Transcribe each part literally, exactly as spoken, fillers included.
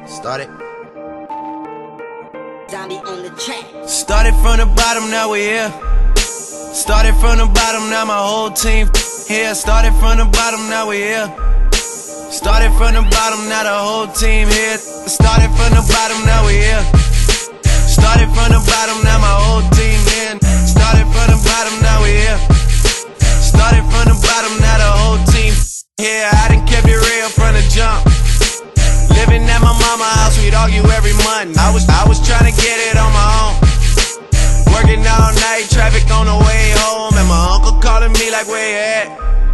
Started. Zombie on the track. Started from the bottom, now we here. Started from the bottom, now my whole team here. Started from the bottom, now we here. Started from the bottom, now the whole team here. Started from the bottom, now we here. Started from the bottom, now my whole team here. Started from the bottom, now we here. Started from the bottom, now the whole team here. I done kept it real from the jump. Living at my mama's house, we'd argue every month. I was, I was trying to get it on my own. Working all night, traffic on the way home, and my uncle calling me like, where you at?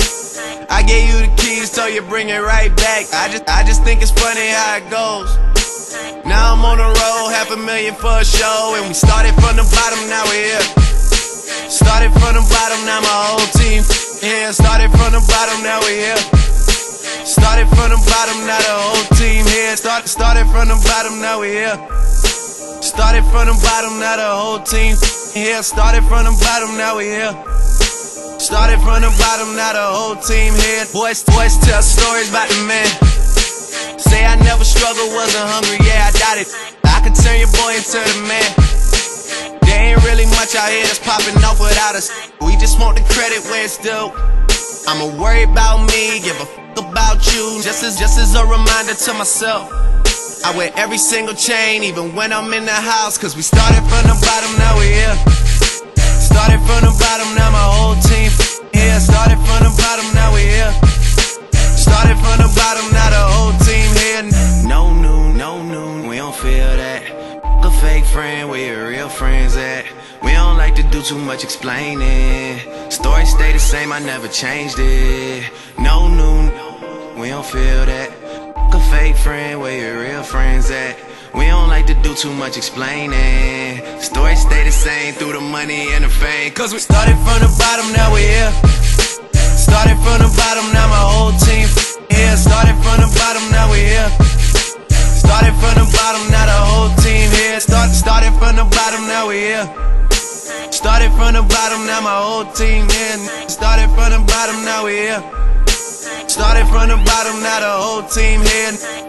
I gave you the keys, so you bring it right back. I just, I just think it's funny how it goes. Now I'm on the road, half a million for a show, and we started from the bottom, now we're here. Started from the bottom, now my whole team here. Started from the bottom, now we're here. Started from the bottom, now the whole team here. Started, started from the bottom, now we here. Started from the bottom, now the whole team here. Started from the bottom, now we here. Started from the bottom, now the whole team here. Boys, boys tell stories about the man. Say I never struggled, wasn't hungry, yeah I doubt it. I could turn your boy into the man. There ain't really much out here that's popping off without us. We just want the credit where it's due. I'ma worry about me, give a f about you. Just as, just as a reminder to myself. I wear every single chain, even when I'm in the house. Cause we started from the bottom, now we here. Started from the bottom, now my whole team here. Started from the bottom, now we here. Started from the bottom, now the whole team here. No noon, no noon, we don't feel that. A fake friend, where your real friends at? We don't like to do too much explaining. Story stay the same, I never changed it. No noon, we don't feel that. A fake friend, where your real friends at? We don't like to do too much explaining. Story stay the same through the money and the fame. Cause we started from the bottom, now we here. Started from the bottom, now my whole team here. Started from the bottom, now we here. Started from the bottom, now the whole team here. Start, started from the bottom, now we here. Started from the bottom, now my whole team here. Started from the bottom, now we here. Started from the bottom, now the whole team here.